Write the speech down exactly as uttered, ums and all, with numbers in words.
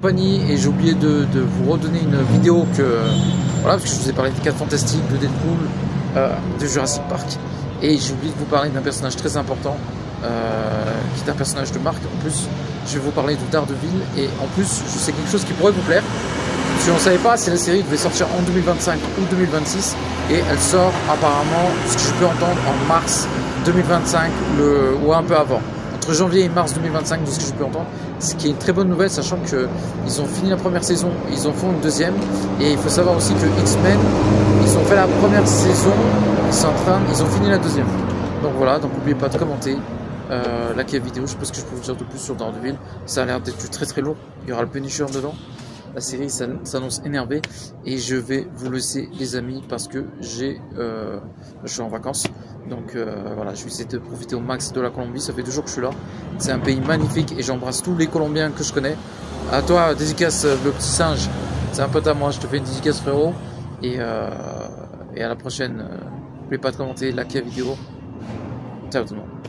compagnie, et j'ai oublié de, de vous redonner une vidéo que voilà, parce que je vous ai parlé des quatre Fantastiques, de Deadpool, euh, de Jurassic Park, et j'ai oublié de vous parler d'un personnage très important euh, qui est un personnage de marque. En plus, je vais vous parler de Daredevil, et en plus, je sais quelque chose qui pourrait vous plaire. Si on ne savait pas, si la série devait sortir en deux mille vingt-cinq ou deux mille vingt-six, et elle sort apparemment, ce que je peux entendre, en mars deux mille vingt-cinq, le, ou un peu avant. Entre janvier et mars deux mille vingt-cinq, de ce que je peux entendre, ce qui est une très bonne nouvelle, sachant qu'ils ont fini la première saison, ils en font une deuxième, et il faut savoir aussi que X-Men, ils ont fait la première saison, ils sont en train, ils ont fini la deuxième. Donc voilà, donc n'oubliez pas de commenter, euh, liker la vidéo. Je sais pas ce que je peux vous dire de plus sur Daredevil, ça a l'air d'être très très lourd, il y aura le Punisher dedans. La série s'annonce énervée, et je vais vous laisser les amis parce que j'ai, euh, je suis en vacances, donc euh, voilà, je vais essayer de profiter au max de la Colombie. Ça fait deux jours que je suis là, c'est un pays magnifique et j'embrasse tous les Colombiens que je connais. À toi, dédicace le petit singe, c'est un pote à moi, je te fais une dédicace frérot, et, euh, et à la prochaine. N'oubliez pas de commenter, liker la vidéo. Ciao tout le monde.